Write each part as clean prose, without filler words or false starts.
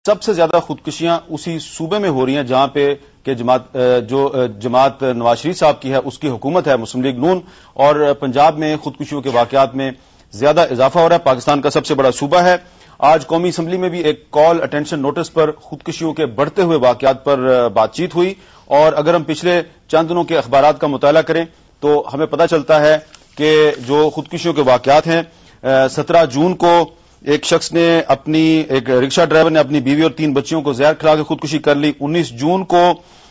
سب سے زیادہ خودکشیاں اسی صوبے میں ہو رہی ہیں جہاں پہ کہ جماعت نواز شریف صاحب کی ہے، اس کی حکومت ہے، مسلم لیگ نون، اور پنجاب میں خودکشیوں کے واقعات میں زیادہ اضافہ ہو رہا ہے۔ پاکستان کا سب سے بڑا صوبہ ہے۔ آج قومی اسمبلی میں بھی ایک کال اٹینشن نوٹس پر خودکشیوں کے بڑھتے ہوئے واقعات پر بات چیت ہوئی، اور اگر ہم پچھلے چند دنوں کے اخبارات کا مطالعہ کریں تو ہمیں پتہ چلتا ہے کہ جو خودکشیوں کے واقعات ہیں، 17 جون کو ایک شخص نے ایک رکشہ ڈرائیور نے اپنی بیوی اور 3 بچیوں کو زہر کھلا کے خودکشی کر لی۔ 19 جون کو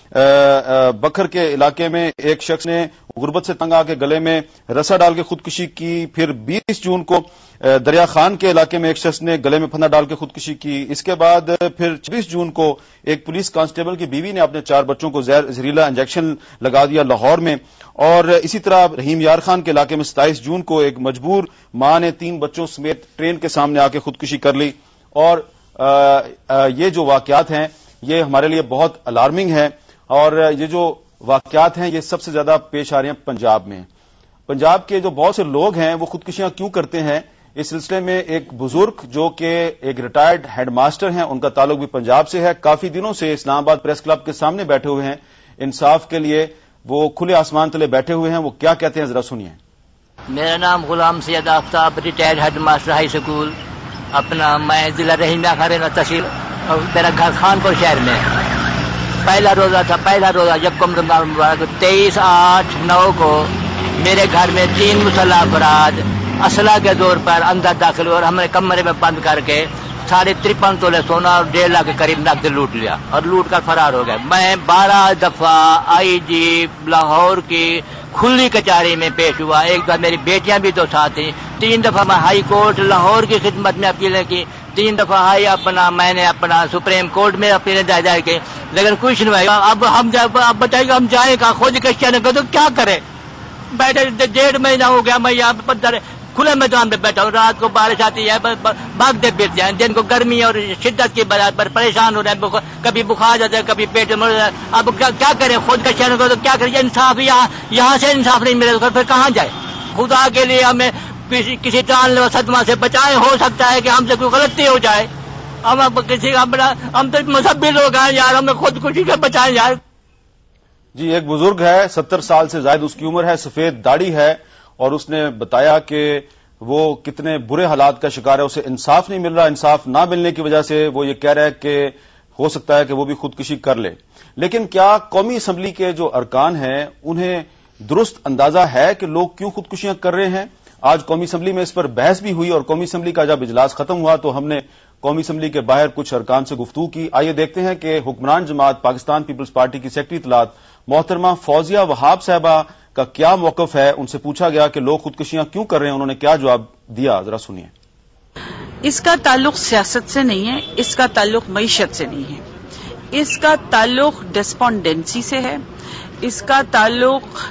بکھر کے علاقے میں ایک شخص نے غربت سے تنگ آ کے گلے میں رسا ڈال کے خودکشی کی۔ پھر 20 جون کو دریا خان کے علاقے میں ایک شخص نے گلے میں پھندا ڈال کے خودکشی کی۔ اس کے بعد پھر 26 جون کو ایک پولیس کانسٹیبل کی بیوی نے اپنے 4 بچوں کو زہریلا انجیکشن لگا دیا لاہور میں۔ اور اسی طرح رحیم یار خان کے علاقے میں 27 جون کو ایک مجبور ماں نے 3 بچوں سمیت ٹرین کے سامنے آ کے خودکشی کر لی۔ اور یہ جو واقعات ہیں یہ ہمارے لیے بہت الارمنگ ہیں، اور یہ جو واقعات ہیں یہ سب سے زیادہ پیش آ رہے ہیں پنجاب میں۔ پنجاب کے جو بہت سے لوگ ہیں وہ خودکشیاں کیوں کرتے ہیں، اس سلسلے میں ایک بزرگ جو کہ ایک ریٹائرڈ ہیڈ ماسٹر ہیں، ان کا تعلق بھی پنجاب سے ہے، کافی دنوں سے اسلام آباد پریس کلب کے سامنے بیٹھے ہوئے ہیں انصاف کے لیے، وہ کھلے آسمان تلے بیٹھے ہوئے ہیں، وہ کیا کہتے ہیں ذرا سنیے۔ میرا نام Ghulam Syed Aftab, retired head master high school, میں ضلع رحیم یار خان تحصیل، اور میرا گھر خانپور شہر میں ہے۔ پہلا روزہ یکم رمضان مبارک 23/8/9 کو میرے گھر میں 3 مسلح افراد اسلحہ کے زور پر اندر داخل ہوئے اور ہمیں کمرے میں بند کر کے 53.5 تولے سونا اور 1.5 لاکھ کے قریب نقد لوٹ لیا اور لوٹ کر فرار ہو گئے۔ میں 12 دفعہ IG لاہور کی کھلی کچہری میں پیش ہوا، ایک دفعہ میری بیٹیاں بھی تو ساتھ تھیں، 3 دفعہ میں ہائی کورٹ لاہور کی خدمت میں اپیلیں کی، 3 دفعہ میں نے سپریم کورٹ میں اپیلیں دائر کی، لیکن کچھ نہیں ہوا۔ اب بتائیے ہم جائیں کہاں؟ خود کشتیاں نے تو کیا کرے؟ بیٹھے 1.5 مہینہ ہو گیا میں یہاں پہ کھلے میدان پہ بیٹھا ہوں، رات کو بارش آتی ہے بھاگتے پھرتے ہیں، دن کو گرمی اور شدت کی وجہ پر پریشان ہو رہے ہیں، کبھی بخار جاتا ہے، کبھی پیٹ میں۔ اب کیا کریں؟ خود کا شہر کو تو کیا کریں؟ انصاف یہاں سے انصاف نہیں ملے تو پھر کہاں جائے؟ خدا کے لیے ہمیں کسی جان لیوا صدمہ سے بچائیں، ہو سکتا ہے کہ ہم سے کوئی غلطی ہو جائے، ہم تو مذہبی لوگ ہیں یار، ہمیں خودکشی سے بچائیں یار۔ جی، ایک بزرگ ہے، 70 سال سے زائد اس کی عمر ہے، سفید داڑھی ہے، اور اس نے بتایا کہ وہ کتنے برے حالات کا شکار ہے، اسے انصاف نہیں مل رہا، انصاف نہ ملنے کی وجہ سے وہ یہ کہہ رہا ہے کہ ہو سکتا ہے کہ وہ بھی خودکشی کر لے۔ لیکن کیا قومی اسمبلی کے جو ارکان ہیں انہیں درست اندازہ ہے کہ لوگ کیوں خودکشیاں کر رہے ہیں؟ آج قومی اسمبلی میں اس پر بحث بھی ہوئی، اور قومی اسمبلی کا جب اجلاس ختم ہوا تو ہم نے قومی اسمبلی کے باہر کچھ ارکان سے گفتگو کی۔ آئیے دیکھتے ہیں کہ حکمران جماعت پاکستان پیپلز پارٹی کی سیکرٹری اطلاعات محترمہ فوزیہ وہاب صاحبہ کا کیا موقف ہے۔ ان سے پوچھا گیا کہ لوگ خودکشیاں کیوں کر رہے ہیں، انہوں نے کیا جواب دیا، ذرا سنیے۔ اس کا تعلق سیاست سے نہیں ہے، اس کا تعلق معیشت سے نہیں ہے، اس کا تعلق ڈسپونڈنسی سے ہے، اس کا تعلق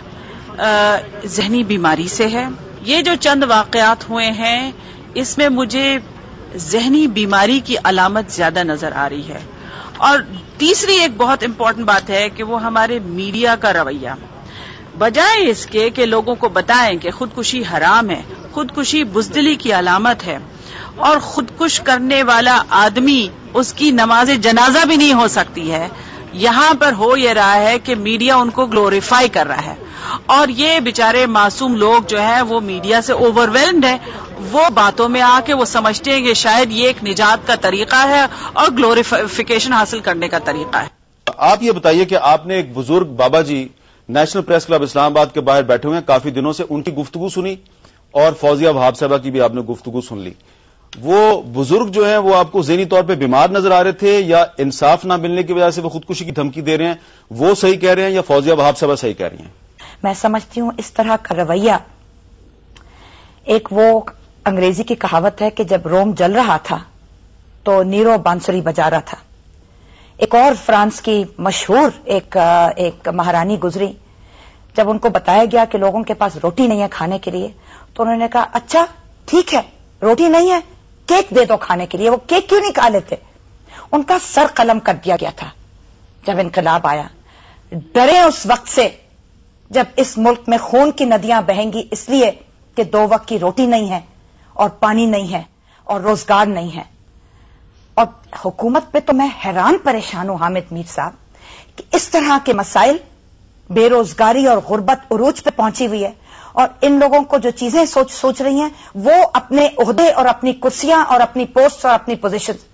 ذہنی بیماری سے ہے۔ یہ جو چند واقعات ہوئے ہیں اس میں مجھے ذہنی بیماری کی علامت زیادہ نظر آ رہی ہے۔ اور تیسری ایک بہت امپورٹنٹ بات ہے کہ وہ ہمارے میڈیا کا رویہ، بجائے اس کے کہ لوگوں کو بتائیں کہ خودکشی حرام ہے، خودکشی بزدلی کی علامت ہے، اور خودکش کرنے والا آدمی اس کی نماز جنازہ بھی نہیں ہو سکتی ہے، یہاں پر ہو یہ رہا ہے کہ میڈیا ان کو گلوریفائی کر رہا ہے، اور یہ بیچارے معصوم لوگ جو ہیں وہ میڈیا سے اوور ویلمڈ ہیں، وہ باتوں میں آ کے وہ سمجھتے ہیں کہ شاید یہ ایک نجات کا طریقہ ہے اور گلوریفیکیشن حاصل کرنے کا طریقہ ہے۔ آپ یہ بتائیے کہ آپ نے ایک بزرگ بابا ji national press club Islamabad کے باہر بیٹھے ہوئے ہیں کافی دنوں سے، ان کی گفتگو سنی، اور فوزیہ وہاب صاحبہ کی بھی آپ نے گفتگو سن لی۔ وہ بزرگ جو ہیں وہ آپ کو ذہنی طور پہ بیمار نظر آ رہے تھے، یا انصاف نہ ملنے کی وجہ سے وہ خودکشی کی دھمکی دے رہے ہیں، وہ صحیح کہہ رہے ہیں یا فوزیہ وہاب صاحبہ صحیح کہہ رہی ہیں؟ میں سمجھتی ہوں اس طرح کا رویہ، ایک وہ انگریزی کی کہاوت ہے کہ جب روم جل رہا تھا تو نیرو بانسری بجا رہا تھا۔ ایک اور فرانس کی مشہور ایک مہارانی گزری، جب ان کو بتایا گیا کہ لوگوں کے پاس روٹی نہیں ہے کھانے کے لیے تو انہوں نے کہا اچھا ٹھیک ہے روٹی نہیں ہے کیک دے دو کھانے کے لیے۔ وہ کیک کیوں نہیں کھا لیتے؟ ان کا سر قلم کر دیا گیا تھا جب انقلاب آیا۔ ڈرے اس وقت سے جب اس ملک میں خون کی ندیاں بہیں گی، اس لیے کہ 2 وقت کی روٹی نہیں ہے اور پانی نہیں ہے اور روزگار نہیں ہے۔ اور حکومت پہ تو میں حیران پریشان ہوں حامد میر صاحب کہ اس طرح کے مسائل، بے روزگاری اور غربت عروج پہ پہنچی ہوئی ہے، اور ان لوگوں کو جو چیزیں سوچ رہی ہیں وہ اپنے عہدے اور اپنی کرسیاں اور اپنی پوسٹ اور اپنی پوزیشن